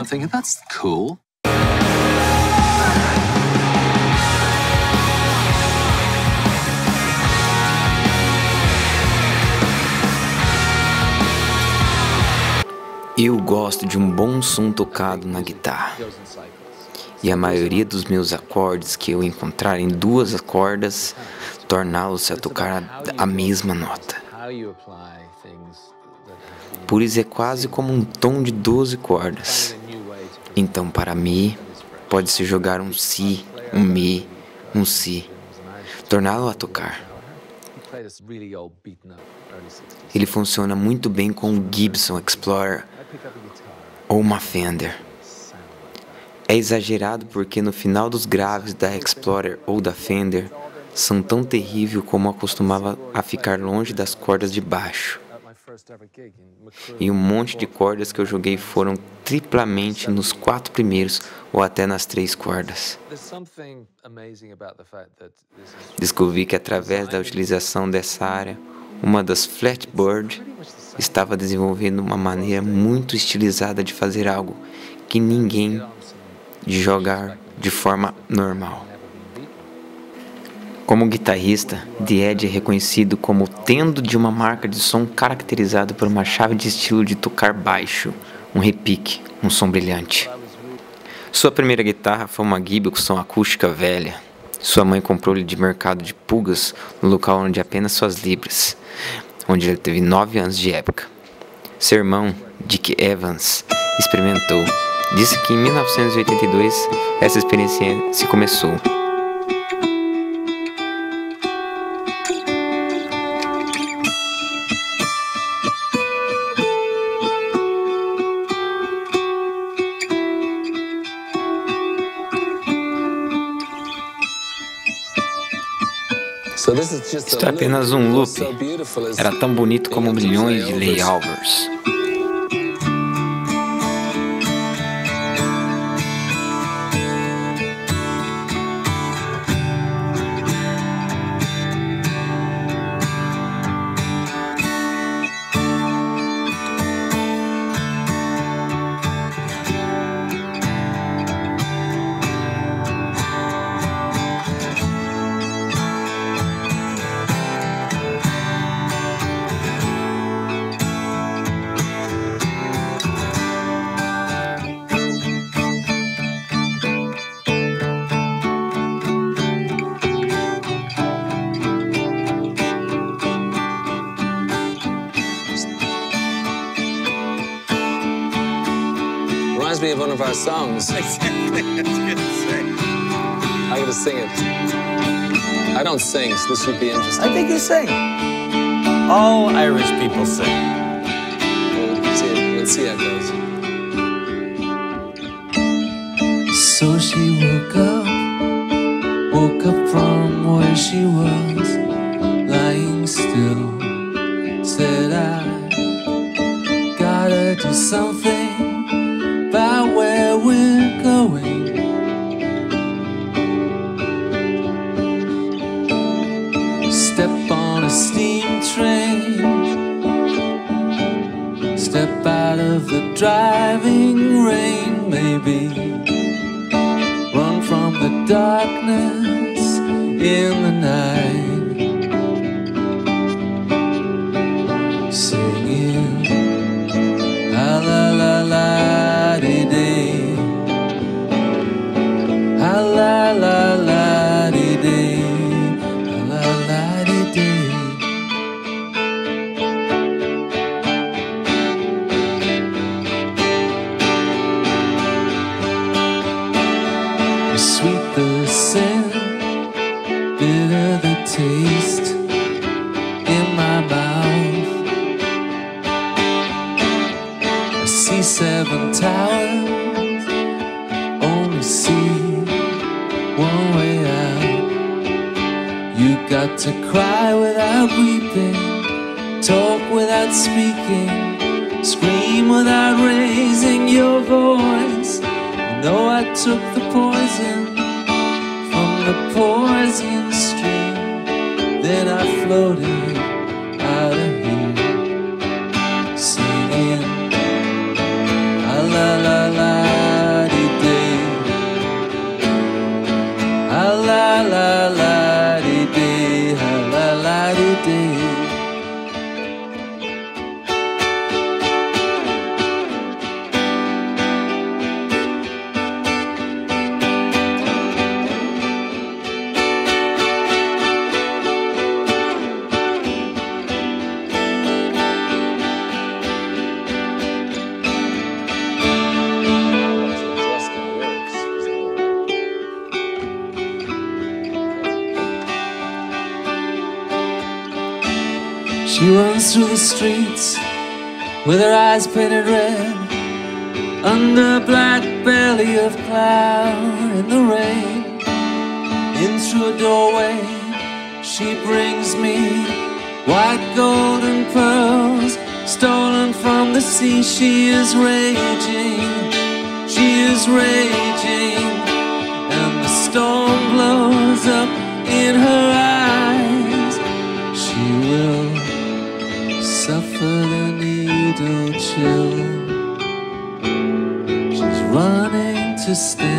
thinking, that's cool. Eu gosto de um bom som tocado na guitarra. E a maioria dos meus acordes que eu encontrar em duas cordas, torná-los a tocar a mesma nota. Por isso é quase como um tom de 12 cordas. Então para Mi, pode-se jogar um Si, um Mi, um Si, torná-lo a tocar. Ele funciona muito bem com o Gibson Explorer ou uma Fender. É exagerado porque no final dos graves da Explorer ou da Fender são tão terríveis como acostumava a ficar longe das cordas de baixo. E um monte de cordas que eu joguei foram triplamente nos 4 primeiros ou até nas 3 cordas. Descobri que através da utilização dessa área, uma das Flatbird estava desenvolvendo uma maneira muito estilizada de fazer algo que ninguém de jogar de forma normal. Como guitarrista, The Edge é reconhecido como tendo de uma marca de som caracterizada por uma chave de estilo de tocar baixo, um repique, um som brilhante. Sua primeira guitarra foi uma Gibson acústica velha. Sua mãe comprou-lhe de mercado de pulgas no local onde apenas suas libras, onde ele teve 9 anos de época. Seu irmão, Dick Evans, experimentou. Disse que em 1982 essa experiência se começou. Isto é apenas um loop. Era tão bonito como milhões de layovers. Reminds me of one of our songs. Exactly, I was gonna say. I gotta sing it. I don't sing, so this should be interesting. I think you sing. All Irish people sing. Let's see how it goes. So she woke up from where she was, lying still. Said I gotta do something about where we're going. Step on a steam train, step out of the driving rain, maybe run from the darkness in the night, singing la la la la dee dee, la la la la dee dee, la la dee dee. Sweet the scent, bitter the taste in my mouth. I see 7 towers, only see one way out. You got to cry without weeping, talk without speaking, scream without raising your voice. You know I took the poison from the poison stream, then I floated out of here, singing la la la la. ha la la dee dee, ha la la dee dee. She runs through the streets with her eyes painted red, under a black belly of cloud in the rain. In through a doorway she brings me white gold and pearls stolen from the sea. She is raging, she is raging, and the storm blows up in her eyes. She will suffer the needle chill. She's running to stand